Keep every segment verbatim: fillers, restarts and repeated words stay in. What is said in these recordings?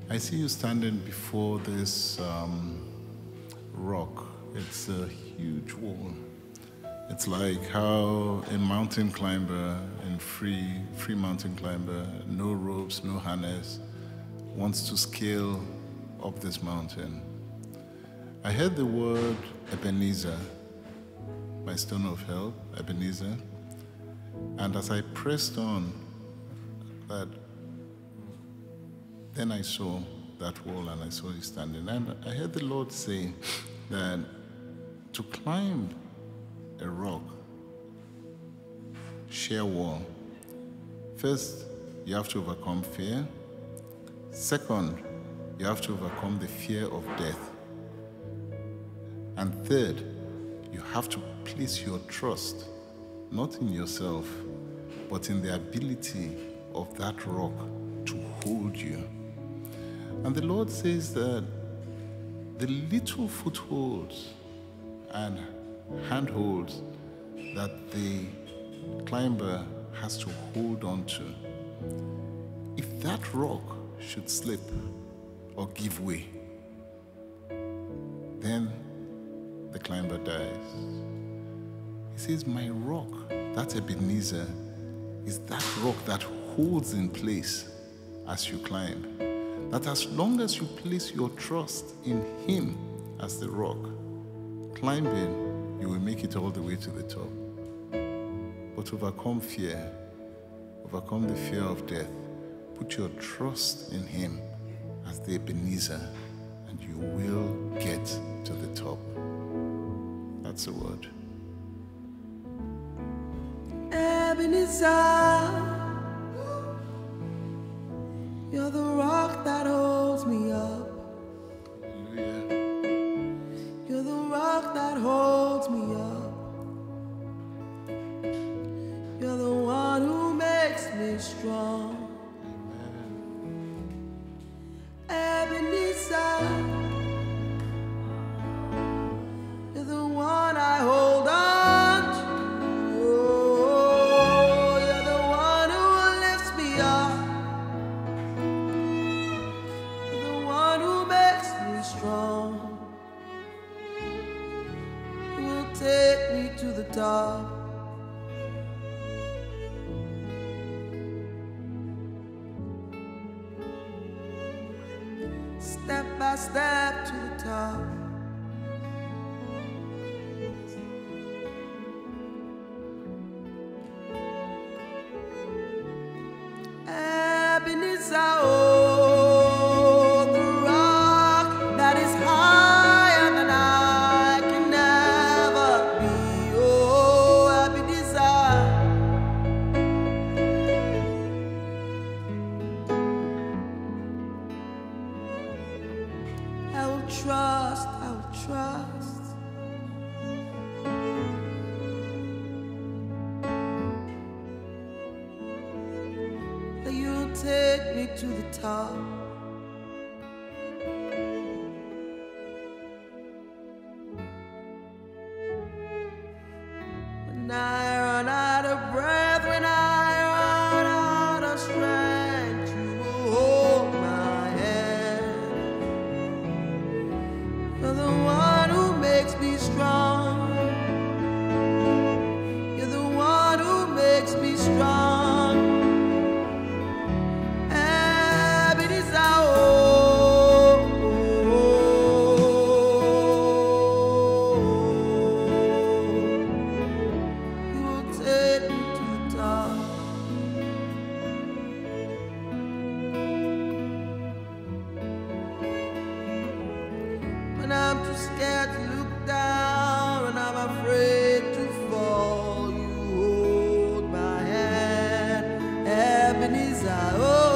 I see you standing before this um, rock. It's a huge wall. It's like how a mountain climber, and free, free mountain climber, no ropes, no harness, wants to scale up this mountain. I heard the word Ebenezer, my stone of help, Ebenezer, and as I pressed on, that, then I saw that wall and I saw you standing. And I heard the Lord say that to climb a rock, sheer wall, first, you have to overcome fear. Second, you have to overcome the fear of death. And third, you have to place your trust, not in yourself, but in the ability of that rock to hold you. And the Lord says that the little footholds and handholds that the climber has to hold on to, if that rock should slip or give way, then the climber dies. He says, my rock, that Ebenezer, is that rock that holds in place as you climb. That as long as you place your trust in him as the rock, climbing, you will make it all the way to the top. But overcome fear, overcome the fear of death, put your trust in him as the Ebenezer, and you will get to the top. That's the word. Ebenezer, you're the rock that holds me up. Hallelujah. You're the rock that holds me up. You're the one who makes me strong. Ebenezer, you're the one I hold on to. Oh, you're the one who lifts me up. You're the one who makes me strong. You will take me to the top. Step by step to the top. Ebenezer, oh, the rock that is higher than I can ever be. Oh, Ebenezer. I will trust, I will trust. That you'll take me to the top. When I run out of breath, when I run out of strength, you will hold my hand. You're the one who makes me strong. You're the one who makes me strong. Ebenezer, oh, you will take me to the top. When I'm too scared to look down, and I'm afraid to fall, you hold my hand, Ebenezer, oh.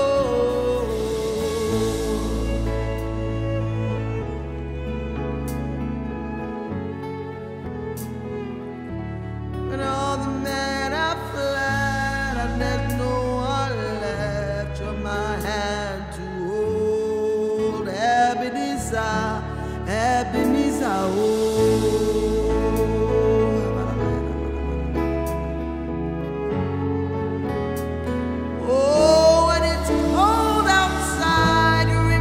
When all the men have fled, and there's no one left, you're my hand to hold, Ebenezer, Ebenezer, oh. Oh, when it's cold outside, you're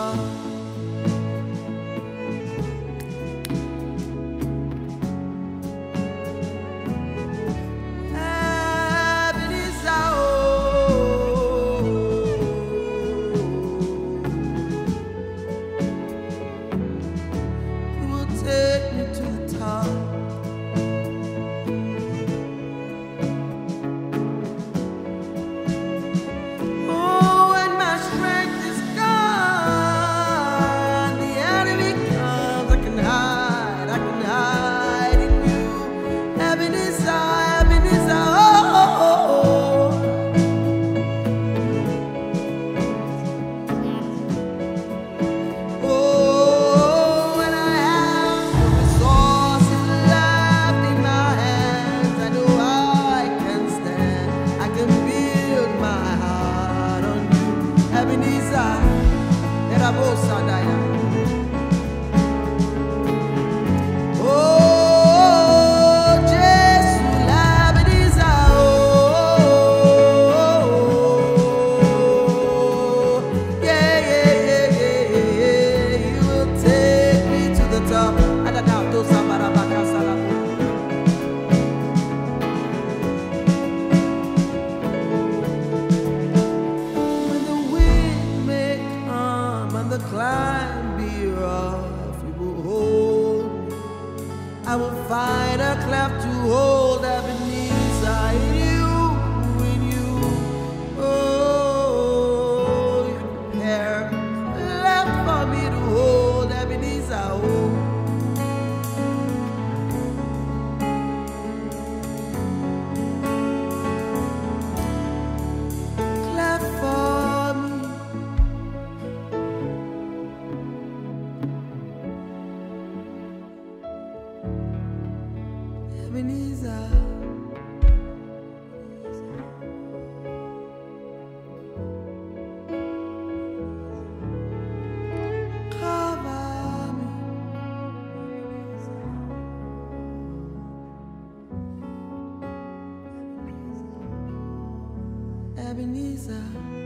Ebenezer.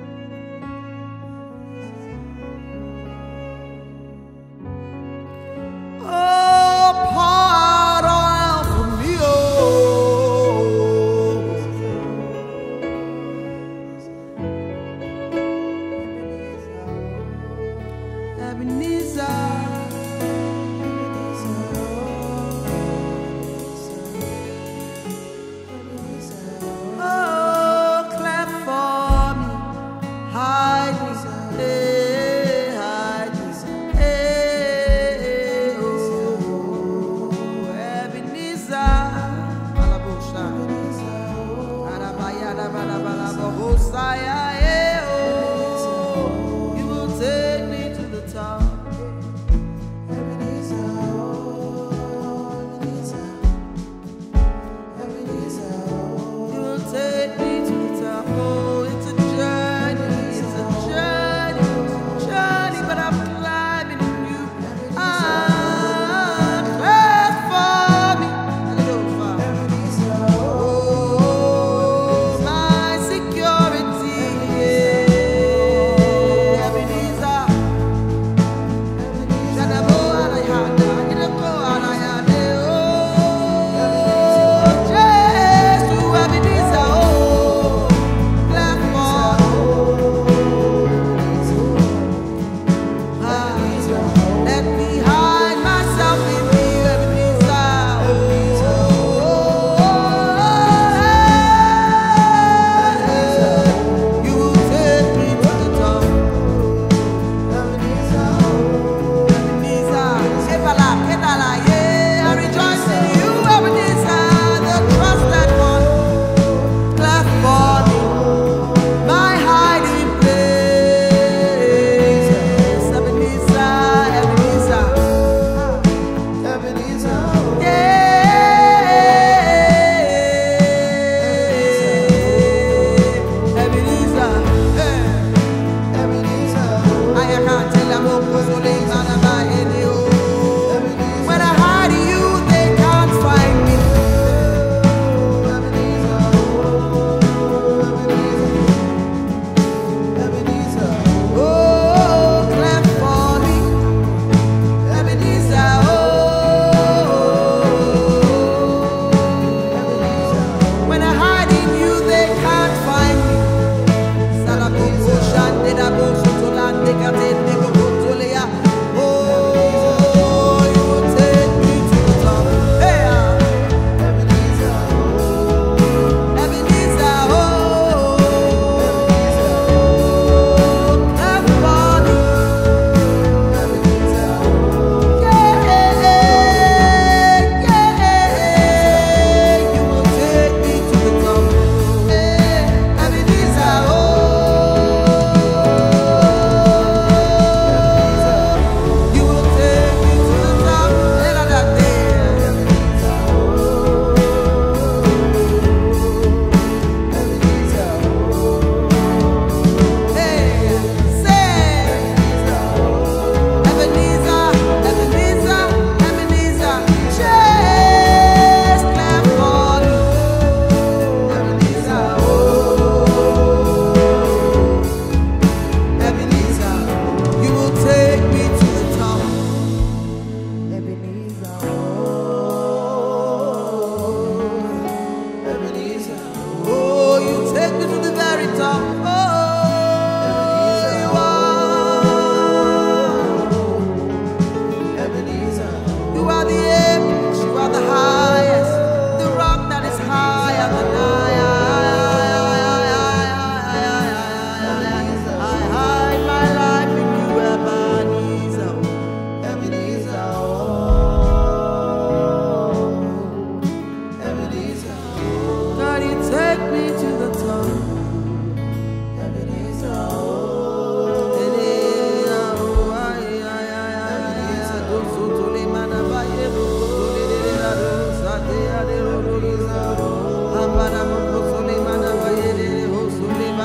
Oh, pour oil for me, oh. Ebenezer. Security.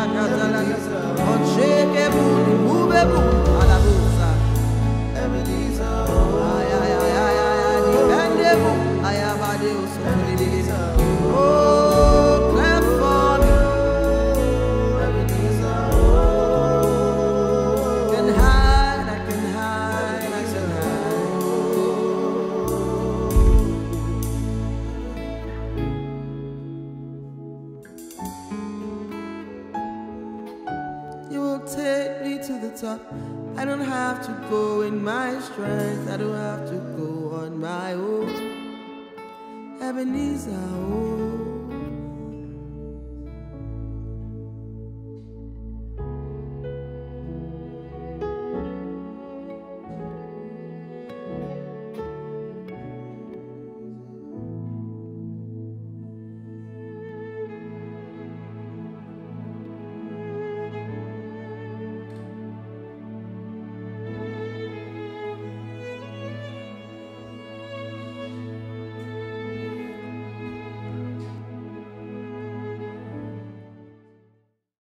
Oh, clap for me. I can hide, I can hide, I can hide. You will take me to the top. I don't have to go in my strength. I don't have to go on my own. Ebenezer, oh.